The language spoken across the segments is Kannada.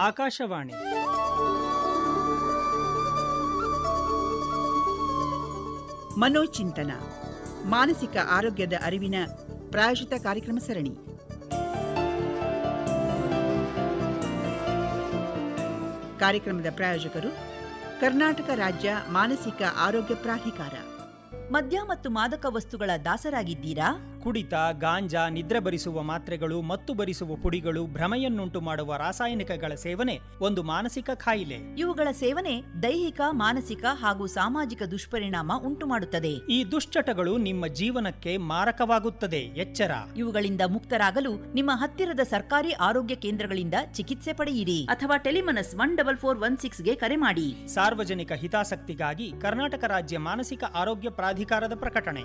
ಆಕಾಶವಾಣಿ. ಮನೋಚಿಂತನ, ಮಾನಸಿಕ ಆರೋಗ್ಯದ ಅರಿವಿನ ಪ್ರಾಯೋಜಿತ ಕಾರ್ಯಕ್ರಮ ಸರಣಿ. ಕಾರ್ಯಕ್ರಮದ ಪ್ರಾಯೋಜಕರು ಕರ್ನಾಟಕ ರಾಜ್ಯ ಮಾನಸಿಕ ಆರೋಗ್ಯ ಪ್ರಾಧಿಕಾರ. ಮದ್ಯ ಮತ್ತು ಮಾದಕ ವಸ್ತುಗಳ ದಾಸರಾಗಿದ್ದೀರಾ? ಕುಡಿತ, ಗಾಂಜಾ, ನಿದ್ರೆ ಬರಿಸುವ ಮಾತ್ರೆಗಳು, ಮತ್ತು ಬರಿಸುವ ಪುಡಿಗಳು, ಭ್ರಮೆಯನ್ನುಂಟು ಮಾಡುವ ರಾಸಾಯನಿಕಗಳ ಸೇವನೆ ಒಂದು ಮಾನಸಿಕ ಕಾಯಿಲೆ. ಇವುಗಳ ಸೇವನೆ ದೈಹಿಕ, ಮಾನಸಿಕ ಹಾಗೂ ಸಾಮಾಜಿಕ ದುಷ್ಪರಿಣಾಮ ಉಂಟುಮಾಡುತ್ತದೆ. ಈ ದುಶ್ಚಟಗಳು ನಿಮ್ಮ ಜೀವನಕ್ಕೆ ಮಾರಕವಾಗುತ್ತದೆ. ಎಚ್ಚರ. ಇವುಗಳಿಂದ ಮುಕ್ತರಾಗಲು ನಿಮ್ಮ ಹತ್ತಿರದ ಸರ್ಕಾರಿ ಆರೋಗ್ಯ ಕೇಂದ್ರಗಳಿಂದ ಚಿಕಿತ್ಸೆ ಪಡೆಯಿರಿ ಅಥವಾ ಟೆಲಿಮನಸ್ 14416ಗೆ ಕರೆ ಮಾಡಿ. ಸಾರ್ವಜನಿಕ ಹಿತಾಸಕ್ತಿಗಾಗಿ ಕರ್ನಾಟಕ ರಾಜ್ಯ ಮಾನಸಿಕ ಆರೋಗ್ಯ ಪ್ರಾಧಿಕಾರದ ಪ್ರಕಟಣೆ.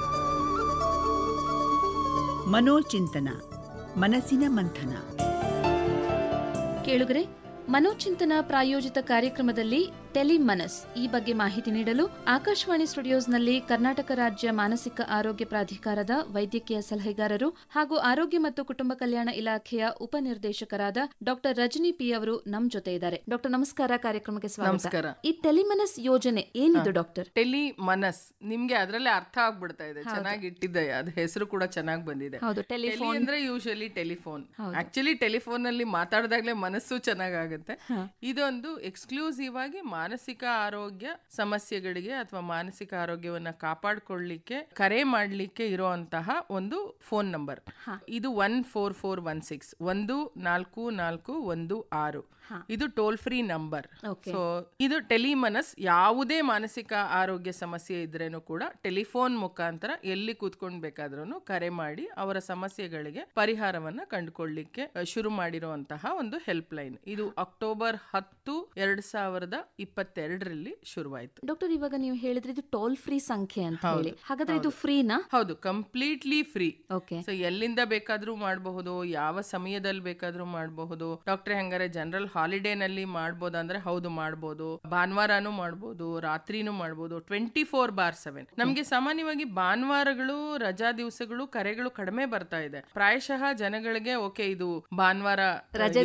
ಮನೋಚಿಂತನ, ಮನಸ್ಸಿನ ಮಂಥನ. ಕೇಳುಗರೆ, ಮನೋಚಿಂತನ ಪ್ರಾಯೋಜಿತ ಕಾರ್ಯಕ್ರಮದಲ್ಲಿ ಟೆಲಿಮನಸ್ ಈ ಬಗ್ಗೆ ಮಾಹಿತಿ ನೀಡಲು ಆಕಾಶವಾಣಿ ಸ್ಟುಡಿಯೋಸ್ನಲ್ಲಿ ಕರ್ನಾಟಕ ರಾಜ್ಯ ಮಾನಸಿಕ ಆರೋಗ್ಯ ಪ್ರಾಧಿಕಾರದ ವೈದ್ಯಕೀಯ ಸಲಹೆಗಾರರು ಹಾಗೂ ಆರೋಗ್ಯ ಮತ್ತು ಕುಟುಂಬ ಕಲ್ಯಾಣ ಇಲಾಖೆಯ ಉಪನಿರ್ದೇಶಕರಾದ ಡಾಕ್ಟರ್ ರಜನಿ ಪಿ ಅವರು ನಮ್ಮ ಜೊತೆ ಇದ್ದಾರೆ. ಡಾಕ್ಟರ್ ನಮಸ್ಕಾರ, ಕಾರ್ಯಕ್ರಮಕ್ಕೆ ಸ್ವಾಗತ. ನಮಸ್ಕಾರ. ಈ ಟೆಲಿಮನಸ್ ಯೋಜನೆ ಏನಿದು ಡಾಕ್ಟರ್? ಟೆಲಿಮನಸ್ ನಿಮ್ಗೆ ಅದರಲ್ಲೇ ಅರ್ಥ ಆಗ್ಬಿಡ್ತಾ ಇದೆ, ಚೆನ್ನಾಗಿ ಇಟ್ಟಿದೆ, ಅದ್ ಹೆಸರು ಕೂಡ ಚೆನ್ನಾಗಿ ಬಂದಿದೆ. ಟೆಲಿ ಅಂದ್ರೆ ಯೂಶಲಿ ಟೆಲಿಫೋನ್. ಆಕ್ಚುಲಿ ಟೆಲಿಫೋನ್ ಅಲ್ಲಿ ಮಾತಾಡಿದಾಗ್ಲೇ ಮನಸ್ಸು ಚೆನ್ನಾಗಾಗುತ್ತೆ. ಇದೊಂದು ಎಕ್ಸ್ಕ್ಲೂಸಿವ್ ಆಗಿ ಮಾನಸಿಕ ಆರೋಗ್ಯ ಸಮಸ್ಯೆಗಳಿಗೆ ಅಥವಾ ಮಾನಸಿಕ ಆರೋಗ್ಯವನ್ನ ಕಾಪಾಡಿಕೊಳ್ಳಲಿಕ್ಕೆ ಕರೆ ಮಾಡಲಿಕ್ಕೆ ಇರುವಂತಹ ಒಂದು ಫೋನ್ ನಂಬರ್. ಇದು 14416 14416. ಇದು ಟೋಲ್ ಫ್ರೀ ನಂಬರ್. ಸೊ ಇದು ಟೆಲಿಮನಸ್. ಯಾವುದೇ ಮಾನಸಿಕ ಆರೋಗ್ಯ ಸಮಸ್ಯೆ ಇದ್ರೇನು ಕೂಡ ಟೆಲಿಫೋನ್ ಮುಖಾಂತರ ಎಲ್ಲಿ ಕೂತ್ಕೊಂಡ್ ಬೇಕಾದ್ರೂ ಕರೆ ಮಾಡಿ ಅವರ ಸಮಸ್ಯೆಗಳಿಗೆ ಪರಿಹಾರವನ್ನ ಕಂಡುಕೊಳ್ಳಿಕ್ಕೆ ಶುರು ಮಾಡಿರುವಂತಹ ಒಂದು ಹೆಲ್ಪ್ ಲೈನ್. ಇದು ಅಕ್ಟೋಬರ್ 10, 2022ರಲ್ಲಿ ಶುರುವಾಯಿತು. ಡಾಕ್ಟರ್, ಇವಾಗ ನೀವು ಹೇಳಿದ್ರೆ ಇದು ಟೋಲ್ ಫ್ರೀ ಸಂಖ್ಯೆ ಅಂತ ಹೇಳಿ, ಹಾಗಾದ್ರೆ ಇದು ಫ್ರೀನಾ? ಹೌದು, ಕಂಪ್ಲೀಟ್ಲಿ ಫ್ರೀ. ಸೊ ಎಲ್ಲಿಂದ ಬೇಕಾದ್ರೂ ಮಾಡಬಹುದು, ಯಾವ ಸಮಯದಲ್ಲಿ ಬೇಕಾದ್ರೂ ಮಾಡಬಹುದು. ಡಾಕ್ಟರ್ ಹೆಂಗಾರೆ ಜನರಲ್ ಹಾಲಿಡೇನಲ್ಲಿ ಮಾಡ್ಬೋದು ಅಂದ್ರೆ ಹೌದು ಮಾಡ್ಬೋದು, ಭಾನುವಾರನೂ ಮಾಡ್ಬೋದು, ರಾತ್ರಿನೂ ಮಾಡ್ಬೋದು, 24/7. ನಮ್ಗೆ ಸಾಮಾನ್ಯವಾಗಿ ಭಾನುವಾರಗಳು, ರಜಾ ದಿವಸಗಳು ಕರೆಗಳು ಕಡಿಮೆ ಬರ್ತಾ ಇದೆ. ಪ್ರಾಯಶಃ ಜನಗಳಿಗೆ ಓಕೆ ಇದು ಭಾನುವಾರ ರಜೆ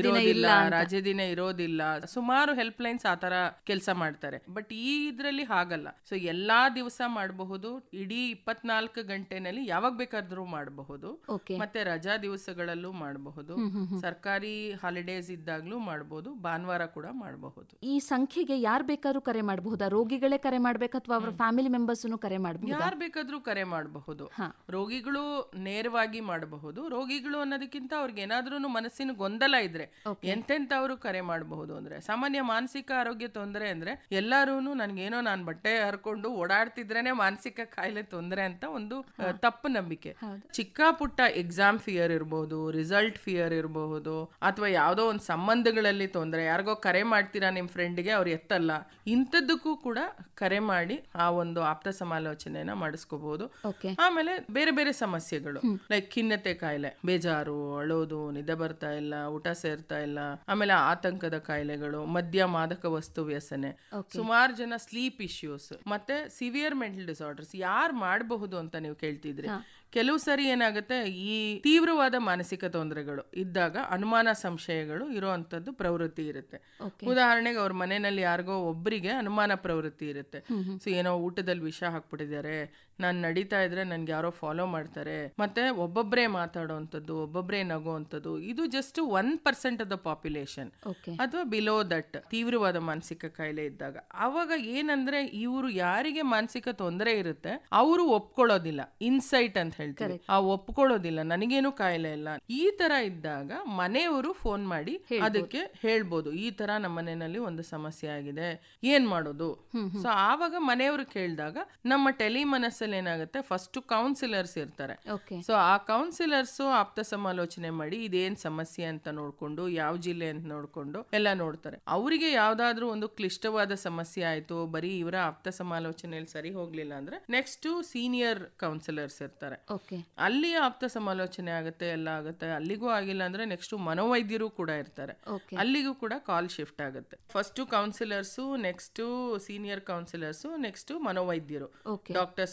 ದಿನ ಇರೋದಿಲ್ಲ. ಸುಮಾರು ಹೆಲ್ಪ್ ಲೈನ್ಸ್ ಆತರ ಕೆಲಸ ಮಾಡ್ತಾರೆ. ಬಟ್ ಈ ಇದ್ರಲ್ಲಿ ಹಾಗಲ್ಲ. ಸೊ ಎಲ್ಲಾ ದಿವಸ ಮಾಡಬಹುದು, ಇಡೀ 24 ಗಂಟೆನಲ್ಲಿ ಯಾವಾಗ ಬೇಕಾದ್ರೂ ಮಾಡಬಹುದು, ಮತ್ತೆ ರಜಾ ದಿವಸಗಳಲ್ಲೂ ಮಾಡಬಹುದು, ಸರ್ಕಾರಿ ಹಾಲಿಡೇಸ್ ಇದ್ದಾಗ್ಲೂ ಮಾಡಬಹುದು, ಭಾನುವಾರ ಕೂಡ ಮಾಡಬಹುದು. ಈ ಸಂಖ್ಯೆಗೆ ಯಾರು ಬೇಕಾದ್ರೂ ಕರೆ ಮಾಡಬಹುದಾ? ರೋಗಿಗಳೇ ಕರೆ ಮಾಡ್ಬೇಕು ಅಥವಾ ಅವರ ಫ್ಯಾಮಿಲಿ ಮೆಂಬರ್ಸ್ ಕರೆ ಮಾಡಬಹುದು? ಯಾರು ಬೇಕಾದ್ರೂ ಕರೆ ಮಾಡಬಹುದು. ರೋಗಿಗಳು ನೇರವಾಗಿ ಮಾಡಬಹುದು. ರೋಗಿಗಳು ಅನ್ನೋದಕ್ಕಿಂತ ಅವ್ರಿಗೆ ಏನಾದ್ರೂ ಮನಸ್ಸಿನ ಗೊಂದಲ ಇದ್ರೆ ಎಂತೆಂತವ್ರು ಕರೆ ಮಾಡಬಹುದು. ಅಂದ್ರೆ ಸಾಮಾನ್ಯ ಮಾನಸಿಕ ಆರೋಗ್ಯ ತೊಂದರೆ ಅಂದ್ರೆ ಎಲ್ಲಾರೂನು ನನ್ಗೇನೋ ನಾನ್ ಬಟ್ಟೆ ಹರ್ಕೊಂಡು ಓಡಾಡ್ತಿದ್ರೇನೆ ಮಾನಸಿಕ ಕಾಯಿಲೆ ತೊಂದರೆ ಅಂತ ಒಂದು ತಪ್ಪು ನಂಬಿಕೆ. ಚಿಕ್ಕ ಪುಟ್ಟ ಎಕ್ಸಾಮ್ ಫಿಯರ್ ಇರಬಹುದು, ರಿಸಲ್ಟ್ ಫಿಯರ್ ಇರಬಹುದು, ಅಥವಾ ಯಾವ್ದೋ ಒಂದು ಸಂಬಂಧಗಳಲ್ಲಿ ತೊಂದರೆ, ಯಾರಿಗೋ ಕರೆ ಮಾಡ್ತೀರಾ ನಿಮ್ ಫ್ರೆಂಡ್ಗೆ, ಅವ್ರು ಎತ್ತಲ್ಲ, ಇಂಥದ್ದಕ್ಕೂ ಕೂಡ ಕರೆ ಮಾಡಿ ಆ ಒಂದು ಆಪ್ತ ಸಮಾಲೋಚನೆಯನ್ನ ಮಾಡಿಸ್ಕೋಬಹುದು. ಆಮೇಲೆ ಬೇರೆ ಬೇರೆ ಸಮಸ್ಯೆಗಳು ಲೈಕ್ ಖಿನ್ನತೆ ಕಾಯಿಲೆ, ಬೇಜಾರು, ಅಳೋದು, ನಿದ್ದೆ ಬರ್ತಾ ಇಲ್ಲ, ಊಟ ಸೇರ್ತಾ ಇಲ್ಲ, ಆಮೇಲೆ ಆತಂಕದ ಕಾಯಿಲೆಗಳು, ಮದ್ಯ ಮಾದಕ ವಸ್ತು ವ್ಯಸನೆ, ಸುಮಾರು ಜನ ಸ್ಲೀಪ್ ಇಶ್ಯೂಸ್, ಮತ್ತೆ ಸಿವಿಯರ್ ಮೆಂಟಲ್ ಡಿಸಾರ್ಡರ್ಸ್ ಯಾರು ಮಾಡಬಹುದು ಅಂತ ನೀವು ಕೇಳ್ತಿದ್ರಿ. ಕೆಲವು ಸರಿ ಏನಾಗುತ್ತೆ, ಈ ತೀವ್ರವಾದ ಮಾನಸಿಕ ತೊಂದರೆಗಳು ಇದ್ದಾಗ ಅನುಮಾನ ಸಂಶಯಗಳು ಇರುವಂತದ್ದು ಪ್ರವೃತ್ತಿ ಇರುತ್ತೆ. ಉದಾಹರಣೆಗೆ ಅವ್ರ ಮನೆಯಲ್ಲಿ ಯಾರಿಗೋ ಒಬ್ಬರಿಗೆ ಅನುಮಾನ ಪ್ರವೃತ್ತಿ ಇರುತ್ತೆ. ಸೊ ಏನೋ ಊಟದಲ್ಲಿ ವಿಷ ಹಾಕ್ಬಿಟ್ಟಿದ್ದಾರೆ, ನಾನು ನಡೀತಾ ಇದ್ರೆ ನನ್ಗೆ ಯಾರೋ ಫಾಲೋ ಮಾಡ್ತಾರೆ, ಮತ್ತೆ ಒಬ್ಬೊಬ್ಬರೇ ಮಾತಾಡೋವಂಥದ್ದು, ಒಬ್ಬೊಬ್ಬರೇ ನಗುವಂಥದ್ದು. ಇದು ಜಸ್ಟ್ 1% ಆಫ್ ದ ಪಾಪ್ಯುಲೇಷನ್ ಅಥವಾ ಬಿಲೋ ದಟ್ ತೀವ್ರವಾದ ಮಾನಸಿಕ ಕಾಯಿಲೆ ಇದ್ದಾಗ. ಅವಾಗ ಏನಂದ್ರೆ ಇವರು ಯಾರಿಗೆ ಮಾನಸಿಕ ತೊಂದರೆ ಇರುತ್ತೆ ಅವರು ಒಪ್ಕೊಳ್ಳೋದಿಲ್ಲ, ಇನ್ಸೈಟ್ ಅಂತ ಹೇಳ್ತಾರೆ, ಆ ಒಪ್ಕೊಳ್ಳೋದಿಲ್ಲ, ನನಗೇನು ಕಾಯಿಲೆ ಇಲ್ಲ. ಈ ತರ ಇದ್ದಾಗ ಮನೆಯವರು ಫೋನ್ ಮಾಡಿ ಅದಕ್ಕೆ ಹೇಳ್ಬೋದು, ಈ ತರ ನಮ್ಮ ಮನೆಯಲ್ಲಿ ಒಂದು ಸಮಸ್ಯೆ ಆಗಿದೆ, ಏನ್ ಮಾಡೋದು. ಸೊ ಆವಾಗ ಮನೆಯವರು ಕೇಳಿದಾಗ ನಮ್ಮ ಟೆಲಿಮನಸ್ಸಲ್ಲಿ ಏನಾಗುತ್ತೆ, ಫಸ್ಟ್ ಕೌನ್ಸಿಲರ್ಸ್ ಇರ್ತಾರೆ. ಸೊ ಆ ಕೌನ್ಸಿಲರ್ಸ್ ಆಪ್ತ ಸಮಾಲೋಚನೆ ಮಾಡಿ ಇದೇನ್ ಸಮಸ್ಯೆ ಅಂತ ನೋಡ್ಕೊಂಡು, ಯಾವ ಜಿಲ್ಲೆ ಅಂತ ನೋಡ್ಕೊಂಡು ಎಲ್ಲ ನೋಡ್ತಾರೆ. ಅವರಿಗೆ ಯಾವ್ದಾದ್ರು ಒಂದು ಕ್ಲಿಷ್ಟವಾದ ಸಮಸ್ಯೆ ಆಯ್ತು, ಬರೀ ಇವರ ಆಪ್ತ ಸಮಾಲೋಚನೆಯಲ್ಲಿ ಸರಿ ಹೋಗ್ಲಿಲ್ಲ ಅಂದ್ರೆ ನೆಕ್ಸ್ಟ್ ಸೀನಿಯರ್ ಕೌನ್ಸಿಲರ್ಸ್ ಇರ್ತಾರೆ, ಅಲ್ಲಿ ಆಪ್ತ ಸಮಾಲೋಚನೆ ಆಗುತ್ತೆ, ಎಲ್ಲ ಆಗುತ್ತೆ. ಅಲ್ಲಿಗೂ ಆಗಿಲ್ಲ ಅಂದ್ರೆ ನೆಕ್ಸ್ಟ್ ಮನೋವೈದ್ಯರು ಕೂಡ ಇರ್ತಾರೆ, ಅಲ್ಲಿಗೂ ಕೂಡ ಕಾಲ್ ಶಿಫ್ಟ್ ಆಗುತ್ತೆ. First counsellors, next senior counsellors, next ಮನೋವೈದ್ಯರು, ಡಾಕ್ಟರ್ಸ್ ಕೂಡ.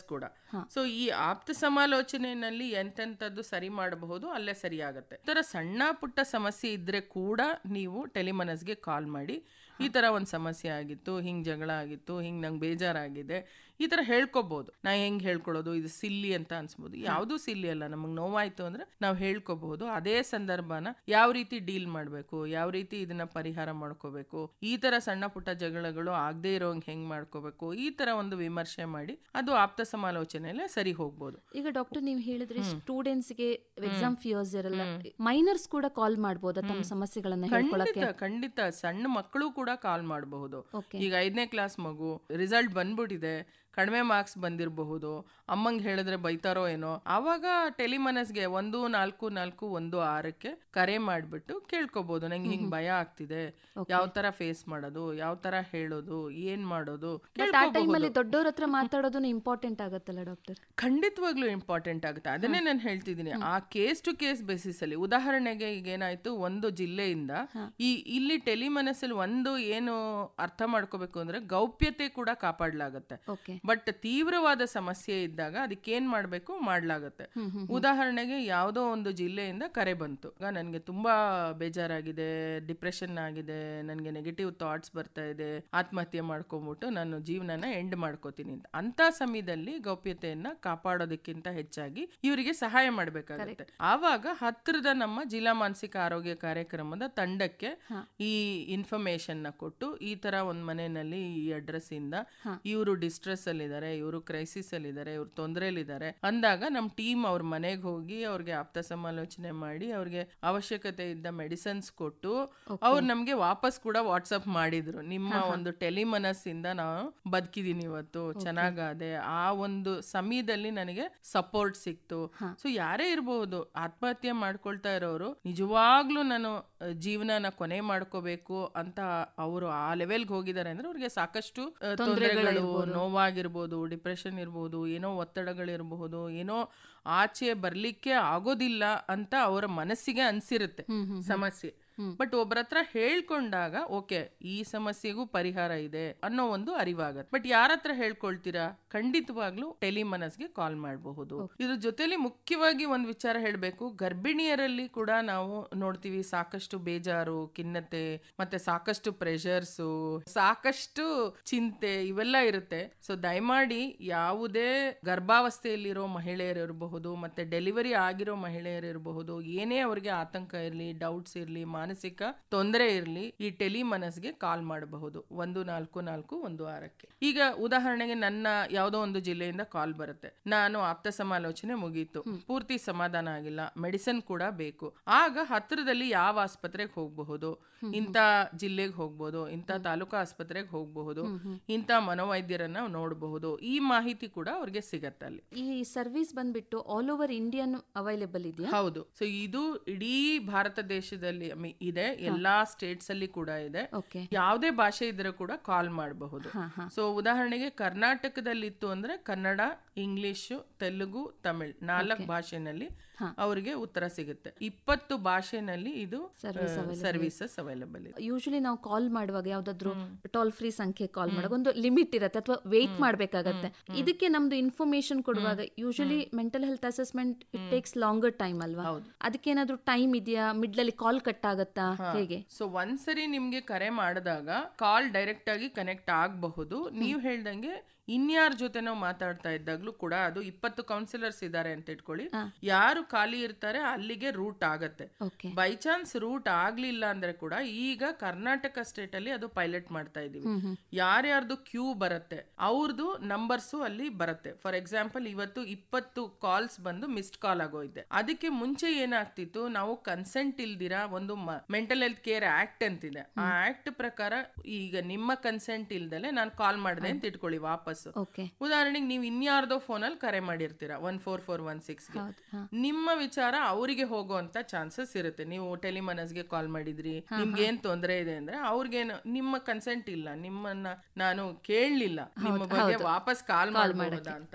ಸೊ ಈ ಆಪ್ತ ಸಮಾಲೋಚನೆಯಲ್ಲಿ ಎಂತೆಂಥದ್ದು ಸರಿ ಮಾಡಬಹುದು ಅಲ್ಲೇ ಸರಿಯಾಗತ್ತೆ. ಈ ತರ ಸಣ್ಣ ಪುಟ್ಟ ಸಮಸ್ಯೆ ಇದ್ರೆ ಕೂಡ ನೀವು ಟೆಲಿಮನಸ್ಗೆ ಕಾಲ್ ಮಾಡಿ, ಈ ತರ ಒಂದು ಸಮಸ್ಯೆ ಆಗಿತ್ತು, ಹಿಂಗ್ ಜಗಳ ಆಗಿತ್ತು, ಹಿಂಗ್ ನಂಗೆ ಬೇಜಾರಾಗಿದೆ, ಈ ತರ ಹೇಳ್ಕೊಬಹುದು. ನಾ ಹೆಂಗ್ ಹೇಳ್ಕೊಳ್ಳೋದು, ಇದು ಸಿಲ್ಲಿ ಅಂತ ಅನ್ಸ್ಬೋದು. ಯಾವ್ದು ಸಿಲ್ಲಿ ಅಲ್ಲ, ನಮಗ್ ನೋವಾಯ್ತು ಅಂದ್ರೆ ನಾವು ಹೇಳ್ಕೋಬಹುದು. ಅದೇ ಸಂದರ್ಭನ ಯಾವ ರೀತಿ ಡೀಲ್ ಮಾಡ್ಬೇಕು, ಯಾವ ರೀತಿ ಇದನ್ನ ಪರಿಹಾರ ಮಾಡ್ಕೋಬೇಕು, ಈ ತರ ಸಣ್ಣ ಪುಟ್ಟ ಜಗಳಗಳು ಆಗದೆ ಇರೋಂಗ್ ಹೆಂಗ್ ಮಾಡ್ಕೋಬೇಕು, ಈ ತರ ಒಂದು ವಿಮರ್ಶೆ ಮಾಡಿ ಅದು ಆಪ್ತ ಸಮಾಲೋಚನೆಯಲ್ಲೇ ಸರಿ ಹೋಗ್ಬೋದು. ಈಗ ಡಾಕ್ಟರ್ ನೀವು ಹೇಳಿದ್ರೆ ಸ್ಟೂಡೆಂಟ್ಸ್ಗೆ ಎಕ್ಸಾಮ್ ಫಿಯರ್ಸ್ ಇರಲ್ಲ, ಮೈನರ್ಸ್ ಕೂಡ ಕಾಲ್ ಮಾಡಬಹುದಾ ತಮ್ಮ ಸಮಸ್ಯೆಗಳನ್ನ ಹೇಳ್ಕೊಳ್ಳಕ್ಕೆ? ಖಂಡಿತ ಸಣ್ಣ ಮಕ್ಕಳು ಕೂಡ ಕಾಲ್ ಮಾಡಬಹುದು. ಈಗ 5ನೇ ಕ್ಲಾಸ್ ಮಗು ರಿಸಲ್ಟ್ ಬಂದ್ಬಿಟ್ಟಿದೆ, ಕಡಿಮೆ ಮಾರ್ಕ್ಸ್ ಬಂದಿರಬಹುದು, ಅಮ್ಮಂಗೆ ಹೇಳಿದ್ರೆ ಬೈತಾರೋ ಏನೋ, ಆವಾಗ ಟೆಲಿಮನಸ್ಗೆ 1441 ಕರೆ ಮಾಡಿಬಿಟ್ಟು ಕೇಳ್ಕೊಬಹುದು, ನಂಗೆ ಹಿಂಗ್ ಭಯ ಆಗ್ತಿದೆ, ಯಾವ ತರ ಫೇಸ್ ಮಾಡೋದು, ಯಾವ ತರ ಹೇಳೋದು, ಏನ್ ಮಾಡೋದು. ದೊಡ್ಡವ್ರ ಹತ್ರ ಮಾತಾಡೋದು ಇಂಪಾರ್ಟೆಂಟ್ ಆಗುತ್ತಲ್ಲ ಡಾಕ್ಟರ್? ಖಂಡಿತವಾಗ್ಲೂ ಇಂಪಾರ್ಟೆಂಟ್ ಆಗುತ್ತೆ. ಅದನ್ನೇ ನಾನು ಹೇಳ್ತಿದ್ದೀನಿ, ಆ ಕೇಸ್ ಟು ಕೇಸ್ ಬೇಸಿಸ್ ಅಲ್ಲಿ. ಉದಾಹರಣೆಗೆ ಈಗ ಏನಾಯ್ತು, ಒಂದು ಜಿಲ್ಲೆಯಿಂದ ಇಲ್ಲಿ ಟೆಲಿಮನಸ್ಸಲ್ಲಿ ಒಂದು ಏನು ಅರ್ಥ ಮಾಡ್ಕೋಬೇಕು ಅಂದ್ರೆ ಗೌಪ್ಯತೆ ಕೂಡ ಕಾಪಾಡಲಾಗತ್ತೆ. ಬಟ್ ತೀವ್ರವಾದ ಸಮಸ್ಯೆ ಇದ್ದಾಗ ಅದಕ್ಕೇನ್ ಮಾಡ್ಬೇಕು ಮಾಡ್ಲಾಗತ್ತೆ. ಉದಾಹರಣೆಗೆ ಯಾವುದೋ ಒಂದು ಜಿಲ್ಲೆಯಿಂದ ಕರೆ ಬಂತು, ನನ್ಗೆ ತುಂಬಾ ಬೇಜಾರಾಗಿದೆ, ಡಿಪ್ರೆಷನ್ ಆಗಿದೆ, ನನ್ಗೆ ನೆಗೆಟಿವ್ ಥಾಟ್ಸ್ ಬರ್ತಾ ಇದೆ, ಆತ್ಮಹತ್ಯೆ ಮಾಡ್ಕೊಂಡ್ಬಿಟ್ಟು ನಾನು ಜೀವನನ ಎಂಡ್ ಮಾಡ್ಕೋತೀನಿ ಅಂತ ಸಮಯದಲ್ಲಿ ಗೌಪ್ಯತೆಯನ್ನ ಕಾಪಾಡೋದಕ್ಕಿಂತ ಹೆಚ್ಚಾಗಿ ಇವರಿಗೆ ಸಹಾಯ ಮಾಡ್ಬೇಕಾಗುತ್ತೆ. ಆವಾಗ ಹತ್ತಿರದ ನಮ್ಮ ಜಿಲ್ಲಾ ಮಾನಸಿಕ ಆರೋಗ್ಯ ಕಾರ್ಯಕ್ರಮದ ತಂಡಕ್ಕೆ ಈ ಇನ್ಫಾರ್ಮೇಶನ್ ನ ಕೊಟ್ಟು, ಈ ತರ ಒಂದ್ ಮನೆಯಲ್ಲಿ ಈ ಅಡ್ರೆಸ್ ಇಂದ ಇವರು ಡಿಸ್ಟ್ರೆಸ್ ಅಲ್ಲಿ ಇದಾರೆ, ಇವರು ಕ್ರೈಸಿಸ್ ಅಲ್ಲಿ ಇದಾರೆ, ಇವ್ರು ತೊಂದರೆಲಿದ್ದಾರೆ ಅಂದಾಗ ನಮ್ ಟೀಮ್ ಅವ್ರ ಮನೆಗೆ ಹೋಗಿ ಅವ್ರಿಗೆ ಆಪ್ತ ಸಮಾಲೋಚನೆ ಮಾಡಿ ಅವ್ರಿಗೆ ಅವಶ್ಯಕತೆ ಇದ್ದ ಮೆಡಿಸಿನ್ಸ್ ಕೊಟ್ಟು ಅವ್ರು ನಮ್ಗೆ ವಾಪಸ್ ಕೂಡ ವಾಟ್ಸಪ್ ಮಾಡಿದ್ರು, ನಿಮ್ಮ ಒಂದು ಟೆಲಿಮನಸ್ಸಿಂದ ನಾವು ಬದುಕಿದೀನಿ ಇವತ್ತು, ಚೆನ್ನಾಗಾದೆ, ಆ ಒಂದು ಸಮಯದಲ್ಲಿ ನನಗೆ ಸಪೋರ್ಟ್ ಸಿಕ್ತು. ಸೊ ಯಾರೇ ಇರಬಹುದು, ಆತ್ಮಹತ್ಯೆ ಮಾಡ್ಕೊಳ್ತಾ ಇರೋರು ನಿಜವಾಗ್ಲೂ ನಾನು ಜೀವನನ ಕೊನೆ ಮಾಡ್ಕೋಬೇಕು ಅಂತ ಅವರು ಆ ಲೆವೆಲ್ಗೆ ಹೋಗಿದ್ದಾರೆ ಅಂದ್ರೆ ಅವ್ರಿಗೆ ಸಾಕಷ್ಟು ತೊಂದರೆಗಳು, ನೋವಾಗಿರ್ಬೋದು, ಡಿಪ್ರೆಷನ್ ಇರ್ಬೋದು, ಏನೋ ಒತ್ತಡಗಳಿರಬಹುದು, ಏನೋ ಆಚೆ ಬರ್ಲಿಕ್ಕೆ ಆಗೋದಿಲ್ಲ ಅಂತ ಅವರ ಮನಸ್ಸಿಗೆ ಅನ್ಸಿರುತ್ತೆ ಸಮಸ್ಯೆ. ಬಟ್ ಒಬ್ಬರ ಹತ್ರ ಹೇಳ್ಕೊಂಡಾಗ ಓಕೆ ಈ ಸಮಸ್ಯೆಗೂ ಪರಿಹಾರ ಇದೆ ಅನ್ನೋ ಒಂದು ಅರಿವಾಗತ್ತೆ. ಬಟ್ ಯಾರ ಹತ್ರ ಹೇಳ್ಕೊಳ್ತೀರಾ? ಖಂಡಿತವಾಗ್ಲೂ ಟೆಲಿಮನಸ್ಗೆ ಕಾಲ್ ಮಾಡಬಹುದು. ಇದ್ರ ಜೊತೆಲಿ ಮುಖ್ಯವಾಗಿ ಒಂದು ವಿಚಾರ ಹೇಳ್ಬೇಕು, ಗರ್ಭಿಣಿಯರಲ್ಲಿ ಕೂಡ ನಾವು ನೋಡ್ತೀವಿ ಸಾಕಷ್ಟು ಬೇಜಾರು, ಖಿನ್ನತೆ, ಮತ್ತೆ ಸಾಕಷ್ಟು ಪ್ರೆಷರ್ಸು, ಸಾಕಷ್ಟು ಚಿಂತೆ ಇವೆಲ್ಲ ಇರುತ್ತೆ. ಸೊ ದಯಮಾಡಿ ಯಾವುದೇ ಗರ್ಭಾವಸ್ಥೆಯಲ್ಲಿರೋ ಮಹಿಳೆಯರಿರಬಹುದು, ಮತ್ತೆ ಡೆಲಿವರಿ ಆಗಿರೋ ಮಹಿಳೆಯರಿರಬಹುದು, ಏನೇ ಅವ್ರಿಗೆ ಆತಂಕ ಇರಲಿ, ಡೌಟ್ಸ್ ಇರಲಿ, ಮಾನಸಿಕ ತೊಂದರೆ ಇರಲಿ, ಈ ಟೆಲಿಮನಸ್ಗೆ ಕಾಲ್ ಮಾಡಬಹುದು 1441. ಈಗ ಉದಾಹರಣೆಗೆ ನನ್ನ ಯಾವುದೋ ಒಂದು ಜಿಲ್ಲೆಯಿಂದ ಕಾಲ್ ಬರುತ್ತೆ, ನಾನು ಆಪ್ತ ಸಮಾಲೋಚನೆ ಮುಗೀತು, ಪೂರ್ತಿ ಸಮಾಧಾನ ಆಗಿಲ್ಲ, ಮೆಡಿಸಿನ್ ಕೂಡ ಬೇಕು. ಆಗ ಹತ್ತಿರದಲ್ಲಿ ಯಾವ ಆಸ್ಪತ್ರೆಗೆ ಹೋಗಬಹುದು, ಇಂಥ ಜಿಲ್ಲೆಗೆ ಹೋಗ್ಬಹುದು, ಇಂಥ ತಾಲೂಕಾ ಆಸ್ಪತ್ರೆಗೆ ಹೋಗಬಹುದು, ಇಂಥ ಮನೋವೈದ್ಯರನ್ನ ನೋಡಬಹುದು, ಈ ಮಾಹಿತಿ ಕೂಡ ಅವ್ರಿಗೆ ಸಿಗತ್ತೆ. ಅಲ್ಲಿ ಈ ಸರ್ವಿಸ್ ಬಂದ್ಬಿಟ್ಟು ಆಲ್ ಓವರ್ ಇಂಡಿಯನ್ ಅವೈಲೇಬಲ್ ಇದೆಯಾ? ಹೌದು. ಸೊ ಇದು ಇಡೀ ಭಾರತ ದೇಶದಲ್ಲಿ ಇದೆ, ಎಲ್ಲಾ ಸ್ಟೇಟ್ಸ್ ಅಲ್ಲಿ ಕೂಡ ಇದೆ. ಯಾವುದೇ ಭಾಷೆ ಇದ್ರೆ ಕೂಡ ಕಾಲ್ ಮಾಡಬಹುದು. ಸೊ ಉದಾಹರಣೆಗೆ ಕರ್ನಾಟಕದಲ್ಲಿ ಇತ್ತು ಅಂದ್ರೆ ಕನ್ನಡ, ಇಂಗ್ಲಿಷ್, ತೆಲುಗು, ತಮಿಳ್ 4 ಭಾಷೆನಲ್ಲಿ ಅವರಿಗೆ ಉತ್ತರ ಸಿಗುತ್ತೆ. 20 ಭಾಷೆನಲ್ಲಿ ಇದು ಸರ್ವಿಸಸ್ ಅವೈಲೇಬಲ್ ಇದೆ. ಯೂಶಲಿ ನಾವು ಕಾಲ್ ಮಾಡುವಾಗ ಯಾವ್ದಾದ್ರು ಟೋಲ್ ಫ್ರೀ ಸಂಖ್ಯೆ ಕಾಲ್ ಮಾಡುವಾಗ ಒಂದು ಲಿಮಿಟ್ ಇರುತ್ತೆ ಅಥವಾ ವೇಟ್ ಮಾಡ್ಬೇಕಾಗತ್ತೆ. ಇದಕ್ಕೆ ನಮ್ದು ಇನ್ಫಾರ್ಮೇಶನ್ ಕೊಡುವಾಗ usually mental health assessment it takes longer time ಅಲ್ವಾ? ಅದಕ್ಕೆ ಏನಾದ್ರು ಟೈಮ್ ಇದೆಯಾ? ಮಿಡ್ಲ್ ಅಲ್ಲಿ ಕಾಲ್ ಕಟ್ ಆಗತ್ತಾ, ಹೇಗೆ? ಸೊ ಒಂದ್ಸರಿ ನಿಮ್ಗೆ ಕರೆ ಮಾಡಿದಾಗ ಕಾಲ್ ಡೈರೆಕ್ಟ್ ಆಗಿ ಕನೆಕ್ಟ್ ಆಗಬಹುದು. ನೀವು ಹೇಳ್ದಂಗೆ ಇನ್ಯಾರ ಜೊತೆ ನಾವು ಮಾತಾಡ್ತಾ ಇದ್ದಾಗ್ಲೂ ಕೂಡ ಅದು 20 ಕೌನ್ಸಿಲರ್ಸ್ ಇದ್ದಾರೆ ಅಂತ ಇಟ್ಕೊಳ್ಳಿ, ಯಾರು ಖಾಲಿ ಇರ್ತಾರೆ ಅಲ್ಲಿಗೆ ರೂಟ್ ಆಗತ್ತೆ. ಬೈ ಚಾನ್ಸ್ ರೂಟ್ ಆಗ್ಲಿಲ್ಲ ಅಂದ್ರೆ ಕೂಡ ಈಗ ಕರ್ನಾಟಕ ಸ್ಟೇಟ್ ಅಲ್ಲಿ ಅದು ಪೈಲಟ್ ಮಾಡ್ತಾ ಇದೀವಿ. ಯಾರ್ಯಾರ್ದು ಕ್ಯೂ ಬರುತ್ತೆ ಅವ್ರದ್ದು ನಂಬರ್ಸು ಅಲ್ಲಿ ಬರುತ್ತೆ. ಫಾರ್ ಎಕ್ಸಾಂಪಲ್ ಇವತ್ತು 20 ಕಾಲ್ಸ್ ಬಂದು ಮಿಸ್ಡ್ ಕಾಲ್ ಆಗೋಯ್ದೆ. ಅದಕ್ಕೆ ಮುಂಚೆ ಏನಾಗ್ತಿತ್ತು, ನಾವು ಕನ್ಸೆಂಟ್ ಇಲ್ದಿರಾ ಒಂದು ಮೆಂಟಲ್ ಹೆಲ್ತ್ ಕೇರ್ ಆಕ್ಟ್ ಅಂತಿದೆ, ಆ ಆಕ್ಟ್ ಪ್ರಕಾರ ಈಗ ನಿಮ್ಮ ಕನ್ಸೆಂಟ್ ಇಲ್ದಲೆ ನಾನು ಕಾಲ್ ಮಾಡಿದೆ ಅಂತ ಇಟ್ಕೊಳ್ಳಿ ವಾಪಸ್. ಉದಾಹರಣೆಗೆ ನೀವು ಇನ್ಯಾರ್ದೋ ಫೋನಲ್ಲಿ ಕರೆ ಮಾಡಿರ್ತೀರಾ 14416ಗೆ, ನಿಮ್ಮ ವಿಚಾರ ಅವರಿಗೆ ಹೋಗುವಂತ ಚಾನ್ಸಸ್ ಇರುತ್ತೆ. ನೀವು ಟೆಲಿಮನಸ್ಗೆ ಕಾಲ್ ಮಾಡಿದ್ರಿ, ನಿಮ್ಗೆ ಏನ್ ತೊಂದರೆ ಇದೆ ಅಂದ್ರೆ ಅವ್ರಿಗೇನು ನಿಮ್ಮ ಕನ್ಸೆಂಟ್ ಇಲ್ಲ, ನಿಮ್ಮನ್ನ ನಾನು ಕೇಳಲಿಲ್ಲ, ನಿಮ್ಮ ಬಗ್ಗೆ ವಾಪಸ್ ಕಾಲ್ ಮಾಡಬಹುದಾ ಅಂತ.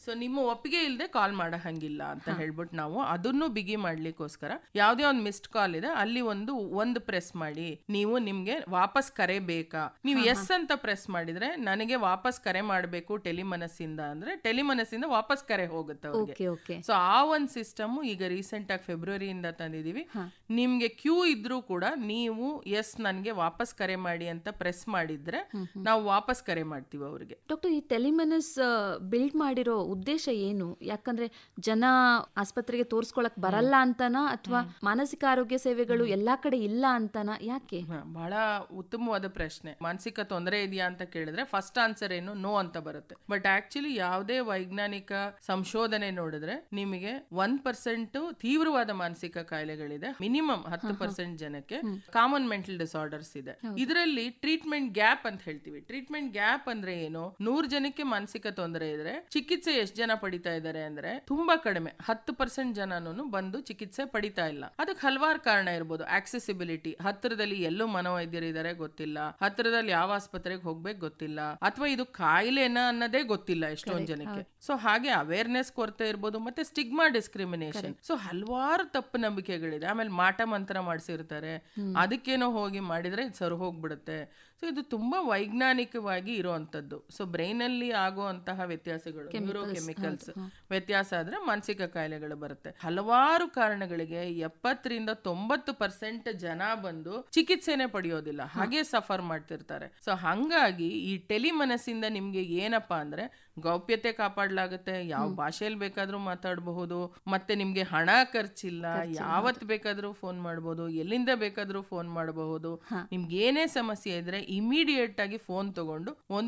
ಸೊ ನಿಮ್ಮ ಒಪ್ಪಿಗೆ ಇಲ್ಲದೆ ಕಾಲ್ ಮಾಡೋ ಹಂಗಿಲ್ಲ ಅಂತ ಹೇಳ್ಬಿಟ್ಟು ನಾವು ಅದನ್ನು ಬಿಗಿ ಮಾಡ್ಲಿಕ್ಕೋಸ್ಕರ ಯಾವ್ದೇ ಒಂದು ಮಿಸ್ಡ್ ಕಾಲ್ ಇದೆ ಅಲ್ಲಿ ಒಂದು ಪ್ರೆಸ್ ಮಾಡಿ, ನೀವು ನಿಮ್ಗೆ ವಾಪಸ್ ಕರೆ ಬೇಕಾ, ನೀವು ಎಸ್ ಅಂತ ಪ್ರೆಸ್ ಮಾಡಿದ್ರೆ ನನಗೆ ವಾಪಸ್ ಕರೆ ಮಾಡಬೇಕು ಟೆಲಿಮನಸ್ಸಿಂದ ಅಂದ್ರೆ ಟೆಲಿಮನಸ್ಸಿಂದ ವಾಪಸ್ ಕರೆ ಹೋಗುತ್ತೆ ಅವ್ರಿಗೆ. ಸೊ ಆ ಒಂದು ಸಿಸ್ಟಮ್ ಈಗ ರೀಸೆಂಟ್ ಆಗಿ ಫೆಬ್ರವರಿಯಿಂದ ತಂದಿದೀವಿ. ನಿಮ್ಗೆ ಕ್ಯೂ ಇದ್ರೂ ಕೂಡ ನೀವು ಎಸ್ ನನ್ಗೆ ವಾಪಸ್ ಕರೆ ಮಾಡಿ ಅಂತ ಪ್ರೆಸ್ ಮಾಡಿದ್ರೆ ನಾವು ವಾಪಸ್ ಕರೆ ಮಾಡ್ತೀವಿ ಅವ್ರಿಗೆ. ಡಾಕ್ಟರ್, ಈ ಟೆಲಿಮನಸ್ ಬಿಲ್ಡ್ ಮಾಡಿರೋ ಉದ್ದೇಶ ಏನು? ಯಾಕಂದ್ರೆ ಜನ ಆಸ್ಪತ್ರೆಗೆ ತೋರ್ಸ್ಕೊಳಕ್ ಬರಲ್ಲ ಅಂತನಾ ಅಥವಾ ಮಾನಸಿಕ ಆರೋಗ್ಯ ಸೇವೆಗಳು ಎಲ್ಲಾ ಕಡೆ ಇಲ್ಲ ಅಂತನಾ? ಯಾಕೆ? ಬಹಳ ಉತ್ತಮವಾದ ಪ್ರಶ್ನೆ. ಮಾನಸಿಕ ತೊಂದರೆ ಇದೆಯಾ ಅಂತ ಕೇಳಿದ್ರೆ ಫಸ್ಟ್ ಆನ್ಸರ್ ಏನು ನೋ ಅಂತ ಬರುತ್ತೆ. ಬಟ್ ಆಕ್ಚುಲಿ ಯಾವುದೇ ವೈಜ್ಞಾನಿಕ ಸಂಶೋಧನೆ ನೋಡಿದ್ರೆ ನಿಮಗೆ 1% ತೀವ್ರವಾದ ಮಾನಸಿಕ ಕಾಯಿಲೆಗಳಿದೆ, ಮಿನಿಮಮ್ 10% ಜನಕ್ಕೆ ಕಾಮನ್ ಮೆಂಟಲ್ ಡಿಸಾರ್ಡರ್ಸ್ ಇದೆ. ಇದರಲ್ಲಿ ಟ್ರೀಟ್ಮೆಂಟ್ ಗ್ಯಾಪ್ ಅಂತ ಹೇಳ್ತೀವಿ. ಟ್ರೀಟ್ಮೆಂಟ್ ಗ್ಯಾಪ್ ಅಂದ್ರೆ ಏನು? 100 ಜನಕ್ಕೆ ಮಾನಸಿಕ ತೊಂದರೆ ಇದ್ರೆ ಚಿಕಿತ್ಸೆ ಎಷ್ಟು ಜನ ಪಡಿತಾ ಇದ್ದಾರೆ ಅಂದ್ರೆ ತುಂಬಾ ಕಡಿಮೆ, 10% ಜನನು ಬಂದು ಚಿಕಿತ್ಸೆ ಪಡಿತಾ ಇಲ್ಲ. ಅದಕ್ಕೆ ಹಲವಾರು ಕಾರಣ ಇರ್ಬೋದು. ಆಕ್ಸೆಸಿಬಿಲಿಟಿ, ಹತ್ತಿರದಲ್ಲಿ ಎಲ್ಲೂ ಮನೋವೈದ್ಯರು ಇದಾರೆ ಗೊತ್ತಿಲ್ಲ, ಹತ್ತಿರದಲ್ಲಿ ಯಾವ ಆಸ್ಪತ್ರೆಗೆ ಹೋಗ್ಬೇಕು ಗೊತ್ತಿಲ್ಲ, ಅಥವಾ ಇದು ಕಾಯಿಲೆನ ಅನ್ನೋದೇ ಗೊತ್ತಿಲ್ಲ ಎಷ್ಟೊಂದು ಜನಕ್ಕೆ. ಸೊ ಹಾಗೆ ಅವೇರ್ನೆಸ್ ಕೊರತೆ ಇರ್ಬೋದು, ಮತ್ತೆ ಸ್ಟಿಗ್ಮಾ ಡಿಸ್ಕ್ರಿಮಿನೇಷನ್. ಸೊ ಹಲವಾರು ತಪ್ಪು ನಂಬಿಕೆಗಳಿದೆ. ಆಮೇಲೆ ಮಾಟ ಮಂತ್ರ ಮಾಡಿಸಿರ್ತಾರೆ, ಅದಕ್ಕೇನೋ ಹೋಗಿ ಮಾಡಿದ್ರೆ ಇದು ಸರಿ ಹೋಗ್ಬಿಡುತ್ತೆ. ಸೊ ಇದು ತುಂಬಾ ವೈಜ್ಞಾನಿಕವಾಗಿ ಇರುವಂತದ್ದು. ಸೊ ಬ್ರೈನ್ ಅಲ್ಲಿ ಆಗುವಂತಹ ವ್ಯತ್ಯಾಸಗಳು, ನ್ಯೂರೋಕೆಮಿಕಲ್ಸ್ ವ್ಯತ್ಯಾಸ ಆದ್ರೆ ಮಾನಸಿಕ ಕಾಯಿಲೆಗಳು ಬರುತ್ತೆ. ಹಲವಾರು ಕಾರಣಗಳಿಗೆ 70-90% ಜನ ಬಂದು ಚಿಕಿತ್ಸೆನೆ ಪಡೆಯೋದಿಲ್ಲ, ಹಾಗೆ ಸಫರ್ ಮಾಡ್ತಿರ್ತಾರೆ. ಸೊ ಹಂಗಾಗಿ ಈ ಟೆಲಿಮನಸ್ಸಿಂದ ನಿಮ್ಗೆ ಏನಪ್ಪಾ ಅಂದ್ರೆ ಗೌಪ್ಯತೆ ಕಾಪಾಡಲಾಗುತ್ತೆ, ಯಾವ ಭಾಷೆಯಲ್ಲಿ ಬೇಕಾದ್ರೂ ಮಾತಾಡಬಹುದು, ಮತ್ತೆ ನಿಮ್ಗೆ ಹಣ ಖರ್ಚಿಲ್ಲ, ಯಾವತ್ ಬೇಕಾದ್ರೂ ಫೋನ್ ಮಾಡಬಹುದು, ಎಲ್ಲಿಂದ ಬೇಕಾದ್ರೂ ಫೋನ್ ಮಾಡಬಹುದು. ನಿಮ್ಗೆ ಏನೇ ಸಮಸ್ಯೆ ಇದ್ರೆ ಇಮಿಡಿಯೇಟ್ ಆಗಿ ಫೋನ್ ತಗೊಂಡು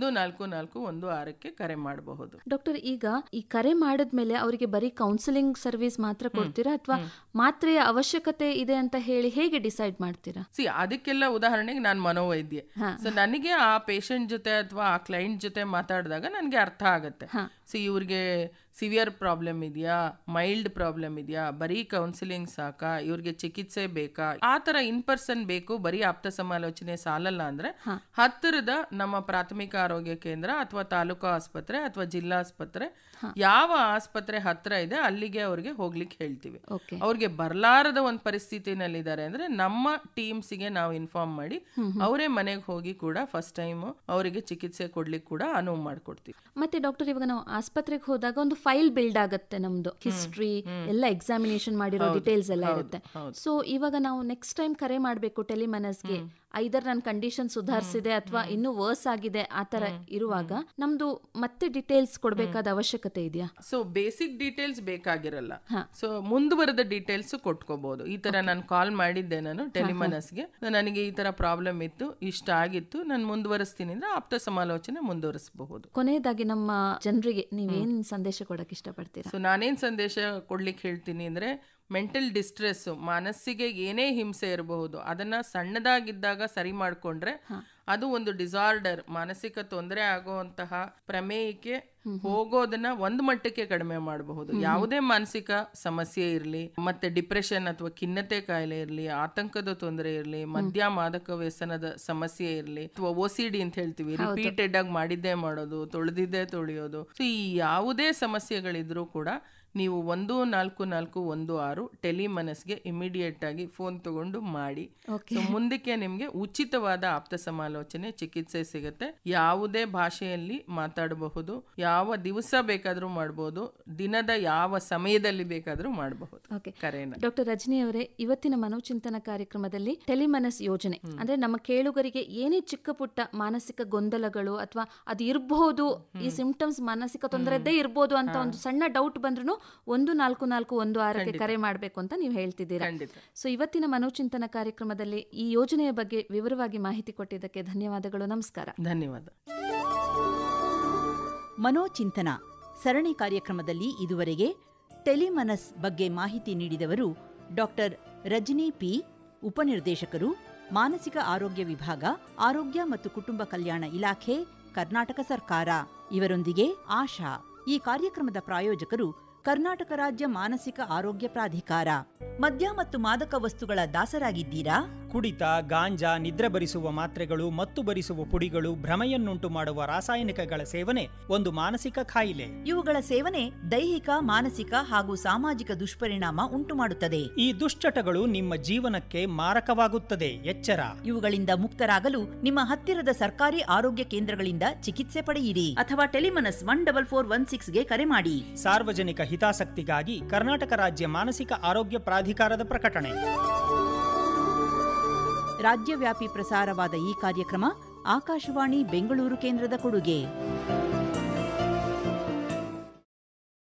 14416 ಕರೆ ಮಾಡಬಹುದು. ಡಾಕ್ಟರ್, ಈಗ ಈ ಕರೆ ಮಾಡಿದ್ಮೇಲೆ ಅವರಿಗೆ ಬರೀ ಕೌನ್ಸಿಲಿಂಗ್ ಸರ್ವಿಸ್ ಮಾತ್ರ ಕೊಡ್ತೀರಾ ಅಥವಾ ಮಾತ್ರೆಯ ಅವಶ್ಯಕತೆ ಇದೆ ಅಂತ ಹೇಳಿ ಹೇಗೆ ಡಿಸೈಡ್ ಮಾಡ್ತೀರಾ? ಅದಕ್ಕೆಲ್ಲ ಉದಾಹರಣೆಗೆ ನಾನು ಮನೋವೈದ್ಯೆ. ಸೊ ನನಗೆ ಆ ಪೇಷಂಟ್ ಜೊತೆ ಅಥವಾ ಆ ಕ್ಲೈಂಟ್ ಜೊತೆ ಮಾತಾಡಿದಾಗ ನನಗೆ ಅರ್ಥ ಆಗತ್ತೆ. ಸೊ ಇವ್ರಿಗೆ ಸಿವಿಯರ್ ಪ್ರಾಬ್ಲಮ್ ಇದೆಯಾ, ಮೈಲ್ಡ್ ಪ್ರಾಬ್ಲಮ್ ಇದೆಯಾ, ಬರೀ ಕೌನ್ಸಿಲಿಂಗ್ ಸಾಕಾ, ಇವ್ರಿಗೆ ಚಿಕಿತ್ಸೆ ಬೇಕಾ, ಆ ತರ ಇನ್ ಪರ್ಸನ್ ಬೇಕು, ಬರೀ ಆಪ್ತ ಸಮಾಲೋಚನೆ ಸಾಲಲ್ಲ ಅಂದ್ರೆ ಹತ್ತಿರದ ನಮ್ಮ ಪ್ರಾಥಮಿಕ ಆರೋಗ್ಯ ಕೇಂದ್ರ ಅಥವಾ ತಾಲೂಕು ಆಸ್ಪತ್ರೆ ಅಥವಾ ಜಿಲ್ಲಾ ಆಸ್ಪತ್ರೆ, ಯಾವ ಆಸ್ಪತ್ರೆ ಹತ್ರ ಇದೆ ಅಲ್ಲಿಗೆ ಅವ್ರಿಗೆ ಹೋಗ್ಲಿಕ್ಕೆ ಹೇಳ್ತೀವಿ. ಅವ್ರಿಗೆ ಬರ್ಲಾರದ ಒಂದು ಪರಿಸ್ಥಿತಿನಲ್ಲಿದ್ದಾರೆ ಅಂದ್ರೆ ನಮ್ಮ ಟೀಮ್ಸ್ಗೆ ನಾವು ಇನ್ಫಾರ್ಮ್ ಮಾಡಿ ಅವರೇ ಮನೆಗೆ ಹೋಗಿ ಕೂಡ ಫಸ್ಟ್ ಟೈಮ್ ಅವರಿಗೆ ಚಿಕಿತ್ಸೆ ಕೊಡ್ಲಿಕ್ಕೆ ಕೂಡ ಅನುವು ಮಾಡ್ಕೊಡ್ತೀವಿ. ಮತ್ತೆ ಡಾಕ್ಟರ್, ಇವಾಗ ನಾವು ಆಸ್ಪತ್ರೆಗೆ ಹೋದಾಗ ಒಂದು ಫೈಲ್ ಬಿಲ್ಡ್ ಆಗುತ್ತೆ, ನಮ್ದು ಹಿಸ್ಟ್ರಿ ಎಲ್ಲ ಎಕ್ಸಾಮಿನೇಷನ್ ಮಾಡಿರೋ ಡೀಟೇಲ್ಸ್ ಎಲ್ಲ ಇರುತ್ತೆ. ಸೊ ಇವಾಗ ನಾವು ನೆಕ್ಸ್ಟ್ ಟೈಮ್ ಕರೆ ಮಾಡಬೇಕು ಟೆಲಿಮನಸ್ಗೆ, ಐದರ್ ನನ್ನ ಕಂಡೀಷನ್ ಸುಧಾರಿಸಿದೆ ಅಥವಾ ಇನ್ನೂ ವರ್ಸ್ ಆಗಿದೆ ಆ ತರ ಇರುವಾಗ ನಮ್ದು ಮತ್ತೆ ಡೀಟೇಲ್ಸ್ ಕೊಡ್ಬೇಕಾದ ಅವಶ್ಯಕತೆ ಇದೆಯಾ? ಸೊ ಬೇಸಿಕ್ ಡೀಟೇಲ್ಸ್ ಬೇಕಾಗಿರಲ್ಲ. ಸೊ ಮುಂದುವರೆದ ಡೀಟೇಲ್ಸ್ ಕೊಟ್ಕೋಬಹುದು. ಈ ತರ ನಾನು ಕಾಲ್ ಮಾಡಿದ್ದೆ, ನಾನು ಟೆಲಿಮನಸ್ಗೆ, ನನಗೆ ಈ ತರ ಪ್ರಾಬ್ಲಮ್ ಇತ್ತು, ಇಷ್ಟ ಆಗಿತ್ತು, ನಾನು ಮುಂದುವರಿಸ್ತೀನಿ ಅಂದ್ರೆ ಆಪ್ತ ಸಮಾಲೋಚನೆ ಮುಂದುವರಿಸಬಹುದು. ಕೊನೆಯದಾಗಿ ನಮ್ಮ ಜನರಿಗೆ ನೀವೇನ್ ಸಂದೇಶ ಕೊಡಕ್ಕೆ ಇಷ್ಟಪಡ್ತೀರಾ? ಸೊ ನಾನೇನ್ ಸಂದೇಶ ಕೊಡ್ಲಿಕ್ಕೆ ಹೇಳ್ತೀನಿ ಅಂದ್ರೆ, ಮೆಂಟಲ್ ಡಿಸ್ಟ್ರೆಸ್, ಮನಸ್ಸಿಗೆ ಏನೇ ಹಿಂಸೆ ಇರಬಹುದು, ಅದನ್ನ ಸಣ್ಣದಾಗಿದ್ದಾಗ ಸರಿ ಮಾಡ್ಕೊಂಡ್ರೆ ಅದು ಒಂದು ಡಿಸಾರ್ಡರ್, ಮಾನಸಿಕ ತೊಂದರೆ ಆಗುವಂತಹ ಪ್ರಮೇಯಕ್ಕೆ ಹೋಗೋದನ್ನ ಒಂದು ಮಟ್ಟಕ್ಕೆ ಕಡಿಮೆ ಮಾಡಬಹುದು. ಯಾವುದೇ ಮಾನಸಿಕ ಸಮಸ್ಯೆ ಇರಲಿ, ಮತ್ತೆ ಡಿಪ್ರೆಷನ್ ಅಥವಾ ಖಿನ್ನತೆ ಕಾಯಿಲೆ ಇರಲಿ, ಆತಂಕದ ತೊಂದರೆ ಇರಲಿ, ಮದ್ಯ ಮಾದಕ ವ್ಯಸನದ ಸಮಸ್ಯೆ ಇರಲಿ, ಅಥವಾ OCD ಅಂತ ಹೇಳ್ತೀವಿ, ರಿಪೀಟೆಡ್ ಆಗಿ ಮಾಡಿದ್ದೇ ಮಾಡೋದು, ತೊಳೆದಿದ್ದೇ ತೊಳೆಯೋದು, ಸೊ ಈ ಯಾವುದೇ ಸಮಸ್ಯೆಗಳಿದ್ರೂ ಕೂಡ ನೀವು 14416 ಟೆಲಿಮನಸ್ಗೆ ಇಮಿಡಿಯೇಟ್ ಆಗಿ ಫೋನ್ ತಗೊಂಡು ಮಾಡಿ. ಮುಂದಕ್ಕೆ ನಿಮ್ಗೆ ಉಚಿತವಾದ ಆಪ್ತ ಸಮಾಲೋಚನೆ ಚಿಕಿತ್ಸೆ ಸಿಗುತ್ತೆ. ಯಾವುದೇ ಭಾಷೆಯಲ್ಲಿ ಮಾತಾಡಬಹುದು, ಯಾವ ದಿವಸ ಬೇಕಾದ್ರೂ ಮಾಡಬಹುದು, ದಿನದ ಯಾವ ಸಮಯದಲ್ಲಿ ಬೇಕಾದ್ರೂ ಮಾಡಬಹುದು ಕರೆನ. ಡಾಕ್ಟರ್ ರಜನಿ ಅವರೇ, ಇವತ್ತಿನ ಮನೋಚಿಂತನ ಕಾರ್ಯಕ್ರಮದಲ್ಲಿ ಟೆಲಿಮನಸ್ ಯೋಜನೆ ಅಂದ್ರೆ ನಮ್ಮ ಕೇಳುಗರಿಗೆ ಏನೇ ಚಿಕ್ಕ ಪುಟ್ಟ ಮಾನಸಿಕ ಗೊಂದಲಗಳು ಅಥವಾ ಅದು ಇರಬಹುದು, ಈ ಸಿಂಪ್ಟಮ್ಸ್ ಮಾನಸಿಕ ತೊಂದರೆದ್ದೇ ಇರಬಹುದು ಅಂತ ಒಂದು ಸಣ್ಣ ಡೌಟ್ ಬಂದ್ರು 14416 ಕರೆ ಮಾಡಬೇಕು ಅಂತ ನೀವು ಹೇಳ್ತಿದ್ದೀರಾ. ಸೊ ಇವತ್ತಿನ ಮನೋಚಿಂತನ ಕಾರ್ಯಕ್ರಮದಲ್ಲಿ ಈ ಯೋಜನೆಯ ಬಗ್ಗೆ ವಿವರವಾಗಿ ಮಾಹಿತಿ ಕೊಟ್ಟಿದ್ದಕ್ಕೆ ಧನ್ಯವಾದಗಳು. ನಮಸ್ಕಾರ. ಧನ್ಯವಾದ. ಮನೋಚಿಂತನ ಸರಣಿ ಕಾರ್ಯಕ್ರಮದಲ್ಲಿ ಇದುವರೆಗೆ ಟೆಲಿಮನಸ್ ಬಗ್ಗೆ ಮಾಹಿತಿ ನೀಡಿದವರು ಡಾಕ್ಟರ್ ರಜನಿ ಪಿ, ಉಪನಿರ್ದೇಶಕರು, ಮಾನಸಿಕ ಆರೋಗ್ಯ ವಿಭಾಗ, ಆರೋಗ್ಯ ಮತ್ತು ಕುಟುಂಬ ಕಲ್ಯಾಣ ಇಲಾಖೆ, ಕರ್ನಾಟಕ ಸರ್ಕಾರ. ಇವರೊಂದಿಗೆ ಆಶಾ. ಈ ಕಾರ್ಯಕ್ರಮದ ಪ್ರಾಯೋಜಕರು ಕರ್ನಾಟಕ ರಾಜ್ಯ ಮಾನಸಿಕ ಆರೋಗ್ಯ ಪ್ರಾಧಿಕಾರ. ಮದ್ಯ ಮತ್ತು ಮಾದಕ ವಸ್ತುಗಳ ದಾಸರಾಗಿದ್ದೀರಾ? ಕುಡಿತ, ಗಾಂಜಾ, ನಿದ್ರೆ ಬರಿಸುವ ಮಾತ್ರೆಗಳು, ಮತ್ತು ಬರಿಸುವ ಪುಡಿಗಳು, ಭ್ರಮೆಯನ್ನುಂಟು ಮಾಡುವ ರಾಸಾಯನಿಕಗಳ ಸೇವನೆ ಒಂದು ಮಾನಸಿಕ ಕಾಯಿಲೆ. ಇವುಗಳ ಸೇವನೆ ದೈಹಿಕ, ಮಾನಸಿಕ ಹಾಗೂ ಸಾಮಾಜಿಕ ದುಷ್ಪರಿಣಾಮ ಉಂಟುಮಾಡುತ್ತದೆ. ಈ ದುಶ್ಚಟಗಳು ನಿಮ್ಮ ಜೀವನಕ್ಕೆ ಮಾರಕವಾಗುತ್ತದೆ. ಎಚ್ಚರ. ಇವುಗಳಿಂದ ಮುಕ್ತರಾಗಲು ನಿಮ್ಮ ಹತ್ತಿರದ ಸರ್ಕಾರಿ ಆರೋಗ್ಯ ಕೇಂದ್ರಗಳಿಂದ ಚಿಕಿತ್ಸೆ ಪಡೆಯಿರಿ ಅಥವಾ ಟೆಲಿಮನಸ್ 14416ಗೆ ಕರೆ ಮಾಡಿ. ಸಾರ್ವಜನಿಕ ಹಿತಾಸಕ್ತಿಗಾಗಿ ಕರ್ನಾಟಕ ರಾಜ್ಯ ಮಾನಸಿಕ ಆರೋಗ್ಯ ಪ್ರಾಧಿಕಾರದ ಪ್ರಕಟಣೆ. ರಾಜ್ಯವ್ಯಾಪಿ ಪ್ರಸಾರವಾದ ಈ ಕಾರ್ಯಕ್ರಮ ಆಕಾಶವಾಣಿ ಬೆಂಗಳೂರು ಕೇಂದ್ರದ ಕೊಡುಗೆ.